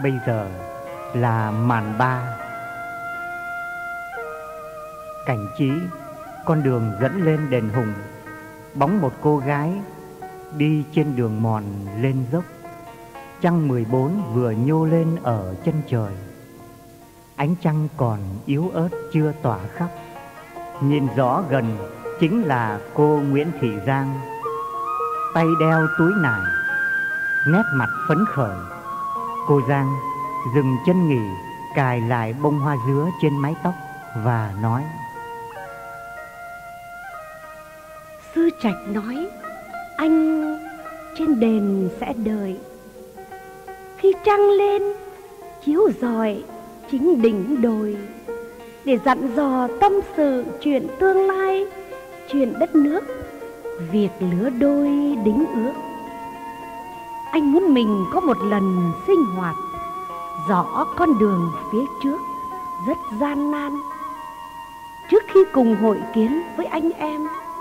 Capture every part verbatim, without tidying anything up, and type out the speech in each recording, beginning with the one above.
bây giờ là màn ba. Cảnh trí con đường dẫn lên đền Hùng, bóng một cô gái đi trên đường mòn lên dốc. Trăng mười bốn vừa nhô lên ở chân trời, ánh trăng còn yếu ớt chưa tỏa khắp. Nhìn rõ gần chính là cô Nguyễn Thị Giang, tay đeo túi nải, nét mặt phấn khởi. Cô Giang dừng chân nghỉ, cài lại bông hoa dứa trên mái tóc và nói: Sư Trạch nói anh trên đền sẽ đợi. Khi trăng lên chiếu rọi chính đỉnh đồi, để dặn dò tâm sự chuyện tương lai, chuyện đất nước, việc lứa đôi đính ước. Anh muốn mình có một lần sinh hoạt, rõ con đường phía trước rất gian nan, trước khi cùng hội kiến với anh em.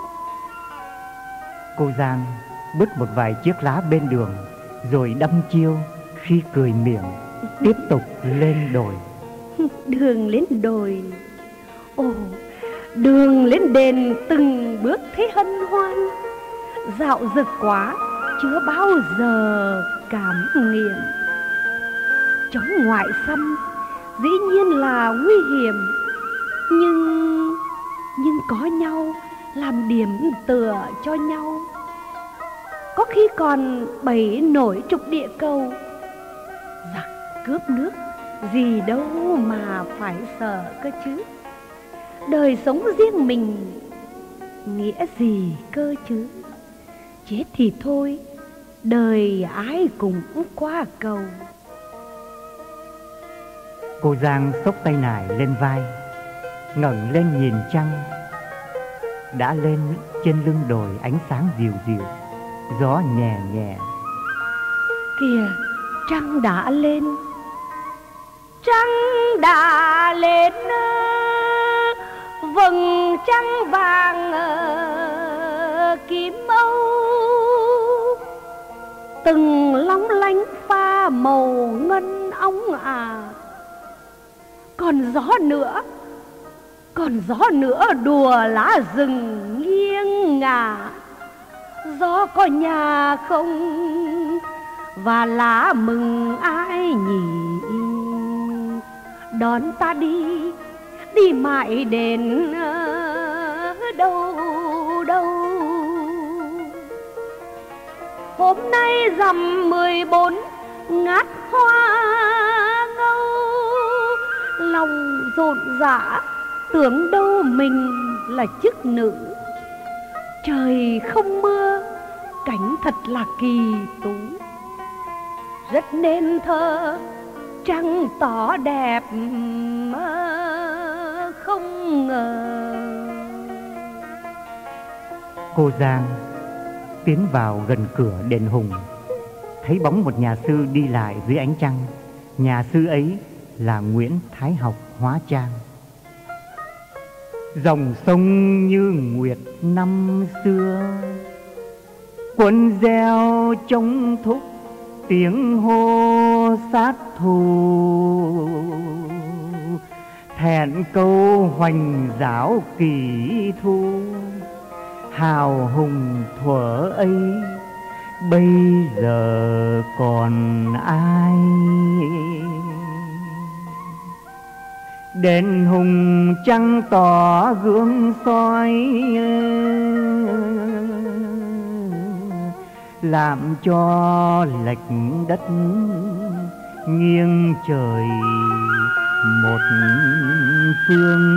Cô Giang bứt một vài chiếc lá bên đường, rồi đâm chiêu khi cười miệng, tiếp tục lên đồi. Đường lên đồi, ồ, đường lên đền từng bước thấy hân hoan, dạo dực quá chưa bao giờ cảm nghiệm. Chống ngoại xâm dĩ nhiên là nguy hiểm, nhưng nhưng có nhau làm điểm tựa cho nhau. Có khi còn bảy nổi trục địa cầu, giặc cướp nước gì đâu mà phải sợ cơ chứ. Đời sống riêng mình nghĩa gì cơ chứ. Chết thì thôi, đời ai cũng qua cầu. Cô Giang xốc tay nải lên vai, ngẩng lên nhìn trăng. Đã lên trên lưng đồi ánh sáng dịu dịu, gió nhẹ nhẹ. Kìa, trăng đã lên, trăng đã lên, vầng trăng vàng kim âu, từng lóng lánh pha màu ngân óng à. Còn gió nữa, còn gió nữa đùa lá rừng nghiêng ngả. Gió có nhà không và lá mừng ai nhỉ, đón ta đi, đi mãi đến đâu đâu. Hôm nay rằm mười bốn ngát hoa ngâu, lòng rộn rã tưởng đâu mình là chức nữ. Trời không mưa, cảnh thật là kỳ tú, rất nên thơ, trăng tỏ đẹp không ngờ. Cô Giang tiến vào gần cửa đền Hùng, thấy bóng một nhà sư đi lại dưới ánh trăng. Nhà sư ấy là Nguyễn Thái Học hóa trang. Dòng sông như nguyệt năm xưa, quân gieo trống thúc tiếng hô sát thù. Thẹn câu hoành giáo kỳ thu, hào hùng thuở ấy bây giờ còn ai. Đền Hùng trăng tỏ gương soi, làm cho lệch đất nghiêng trời một phương.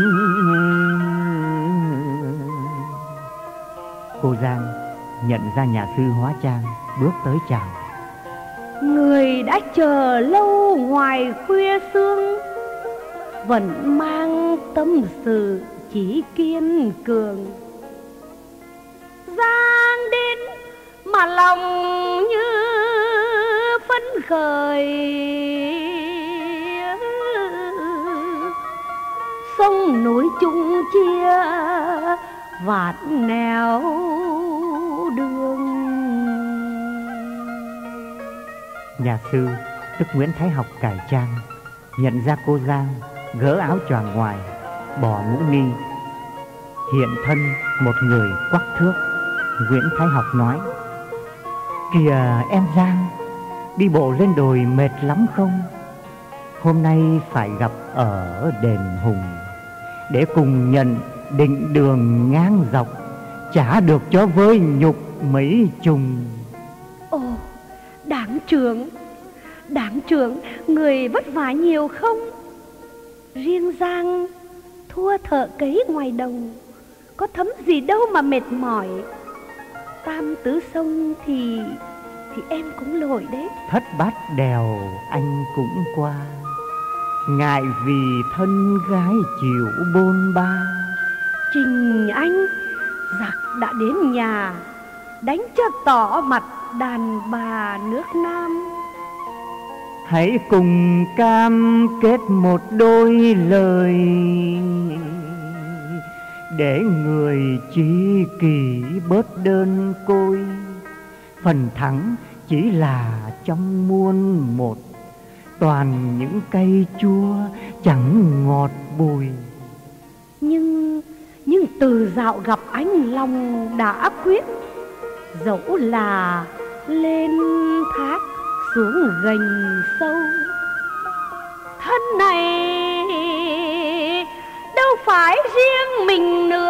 Cô Giang nhận ra nhà sư hóa trang, bước tới chào. Người đã chờ lâu ngoài khuya sương, vẫn mang tâm sự chỉ kiên cường. Giang đến mà lòng như phấn khởi, sông núi chung chia vạt nẻo đường. Nhà sư tức Nguyễn Thái Học cải trang, nhận ra cô Giang, gỡ áo choàng ngoài, bỏ mũ ni, hiện thân một người quắc thước. Nguyễn Thái Học nói: "Kìa em Giang, đi bộ lên đồi mệt lắm không? Hôm nay phải gặp ở đền Hùng, để cùng nhận định đường ngang dọc, trả được cho với nhục mấy trùng." Ồ, Đảng trưởng, Đảng trưởng, người vất vả nhiều không? Riêng Giang thua thợ cấy ngoài đồng, có thấm gì đâu mà mệt mỏi. Tam tứ sông thì thì em cũng lội đấy. Thất bát đèo anh cũng qua, ngại vì thân gái chịu bôn ba. Trình anh, giặc đã đến nhà, đánh cho tỏ mặt đàn bà nước Nam. Hãy cùng cam kết một đôi lời, để người tri kỷ bớt đơn côi. Phần thắng chỉ là trong muôn một, toàn những cây chua chẳng ngọt bùi. Nhưng nhưng từ dạo gặp anh lòng đã quyết, dẫu là lên thác xuống gành sâu, thân này đâu phải riêng mình nữa.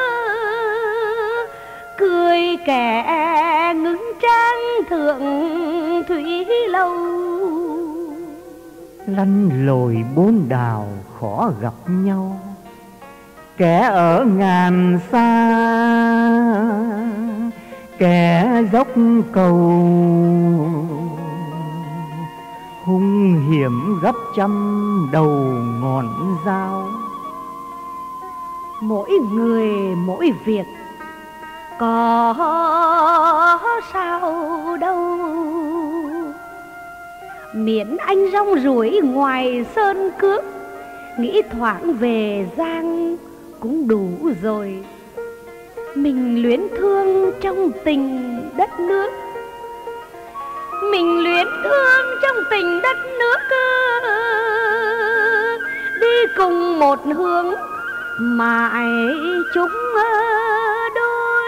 Cười kẻ ngứng trang thượng thủy lâu, lăn lồi bốn đào khó gặp nhau. Kẻ ở ngàn xa, kẻ dốc cầu, hung hiểm gấp trăm đầu ngọn dao. Mỗi người mỗi việc, có sao đâu. Miễn anh rong ruổi ngoài sơn cước, nghĩ thoảng về Giang cũng đủ rồi. Mình luyến thương trong tình đất nước, mình luyến thương trong tình đất nước, đi cùng một hướng mãi chúng đôi.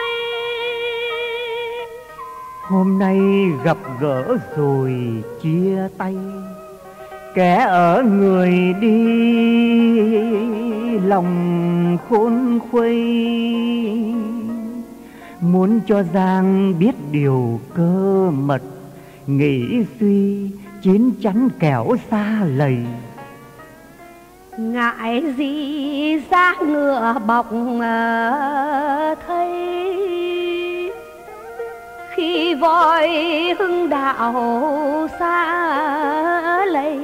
Hôm nay gặp gỡ rồi chia tay, kẻ ở người đi lòng khôn khuây. Muốn cho Giang biết điều cơ mật, nghĩ suy chín chắn kẻo xa lầy. Ngại gì ra ngựa bọc thấy, khi voi hưng đạo xa lầy.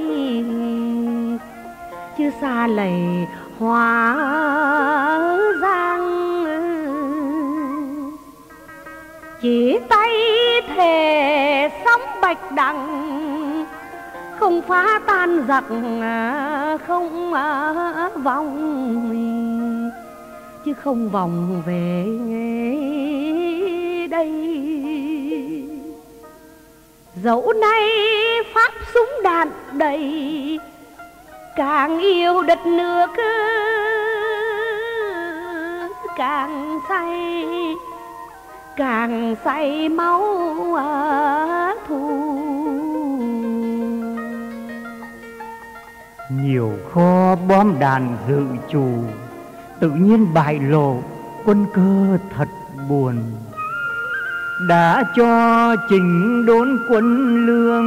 Chứ xa lầy hóa Giang, chỉ tay thề sóng bạch đằng. Không phá tan giặc không vòng, chứ không vòng về đây. Dẫu nay pháp súng đạn đầy, càng yêu đất nước càng say, càng say máu thù. Nhiều kho bom đạn dự trù, tự nhiên bại lộ quân cơ thật buồn. Đã cho chỉnh đốn quân lương,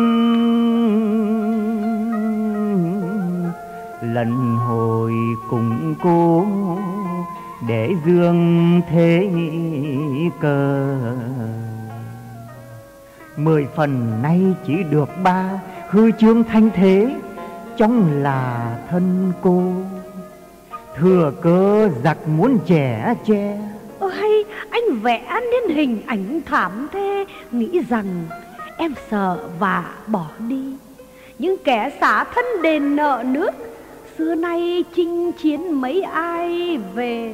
lần hồi củng cố để dương thế cơ. Mười phần nay chỉ được ba, hư trương thanh thế trong là thân cô. Thừa cơ giặc muốn chẻ che. Ơ hay anh vẽ nên hình ảnh thảm thế, nghĩ rằng em sợ và bỏ đi. Những kẻ xả thân đền nợ nước, xưa nay chinh chiến mấy ai về.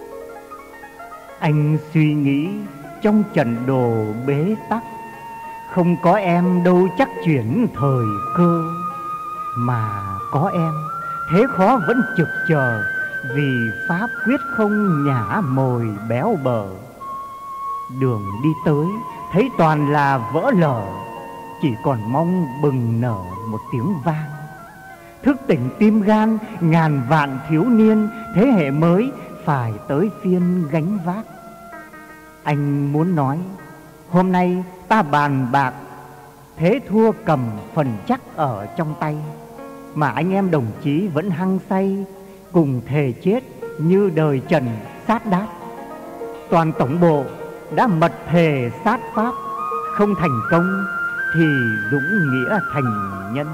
Anh suy nghĩ trong trận đồ bế tắc, Không có em đâu chắc chuyển thời cơ, mà có em thế khó vẫn trực chờ, vì pháp quyết không nhả mồi béo bở. Đường đi tới thấy toàn là vỡ lở, chỉ còn mong bừng nở một tiếng vang. Thức tỉnh tim gan ngàn vạn thiếu niên, thế hệ mới phải tới phiên gánh vác. Anh muốn nói hôm nay ta bàn bạc, thế thua cầm phần chắc ở trong tay, mà anh em đồng chí vẫn hăng say, cùng thề chết như đời Trần sát đát. Toàn tổng bộ đã mật thề sát pháp, không thành công thì dũng nghĩa thành nhân.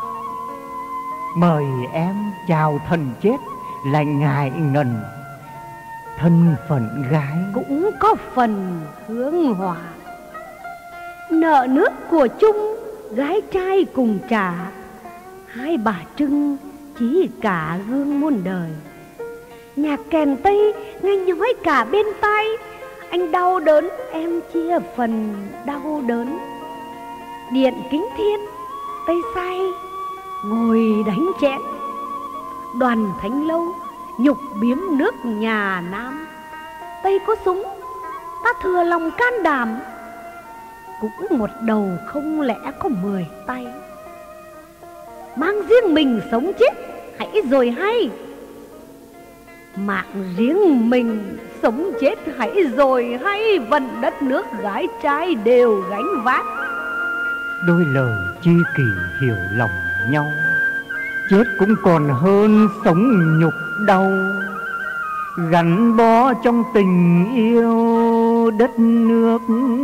Mời em chào thần chết lại ngại ngần, thân phận gái cũng có phần hương hỏa. Nợ nước của chung gái trai cùng trả, hai bà Trưng chỉ cả gương muôn đời. Nhạc kèn Tây nghe nhói cả bên tai, anh đau đớn em chia phần đau đớn. Điện Kính Thiên Tây say ngồi đánh chén, Đoàn Thánh Lâu nhục biếm nước nhà Nam. Tây có súng ta thừa lòng can đảm, cũng một đầu không lẽ có mười tay. Mang riêng mình sống chết hãy rồi hay, mạng riêng mình sống chết hãy rồi hay, vận đất nước gái trai đều gánh vác. Đôi lời chi kỷ hiểu lòng nhau, chết cũng còn hơn sống nhục đau. Gắn bó trong tình yêu đất nước,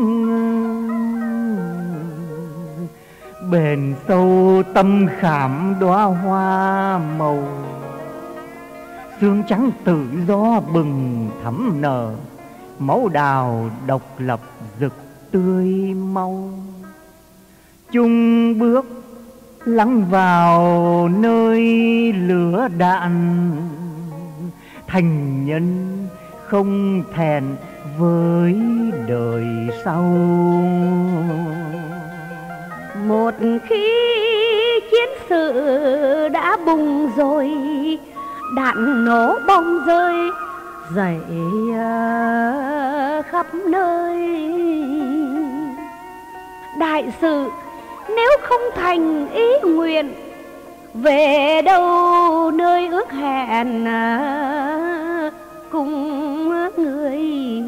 bền sâu tâm khảm đóa hoa màu. Xương trắng tự do bừng thắm nở, máu đào độc lập rực tươi mau. Chung bước lắng vào nơi lửa đạn, thành nhân không thẹn với đời sau. Một khi chiến sự đã bùng rồi, đạn nổ bom rơi dậy khắp nơi. Đại sự nếu không thành ý nguyện, về đâu nơi ước hẹn cùng người.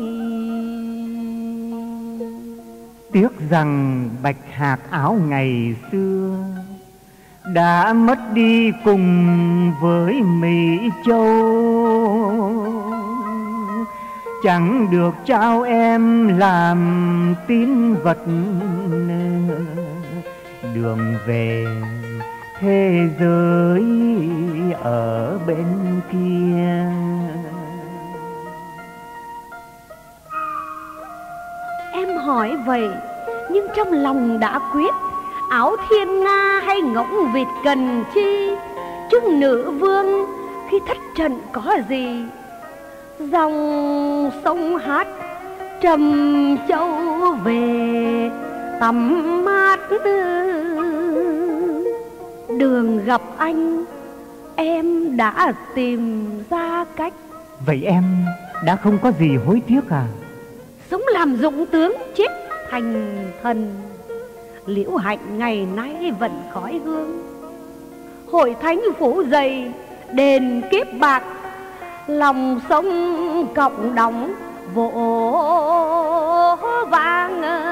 Tiếc rằng bạch hạc áo ngày xưa đã mất đi cùng với Mỹ Châu. Chẳng được trao em làm tín vật, đường về thế giới ở bên kia. Em hỏi vậy nhưng trong lòng đã quyết, áo thiên nga hay ngỗng vịt cần chi, chúng nữ vương khi thất trận có gì. Dòng sông hát trầm châu về tắm mát, đường gặp anh em đã tìm ra cách. Vậy em đã không có gì hối tiếc à? Sống làm dũng tướng chết thành thần, liễu hạnh ngày nay vẫn khói hương. Hội thánh phủ dày đền kiếp bạc, lòng sông cộng đóng vỗ vang.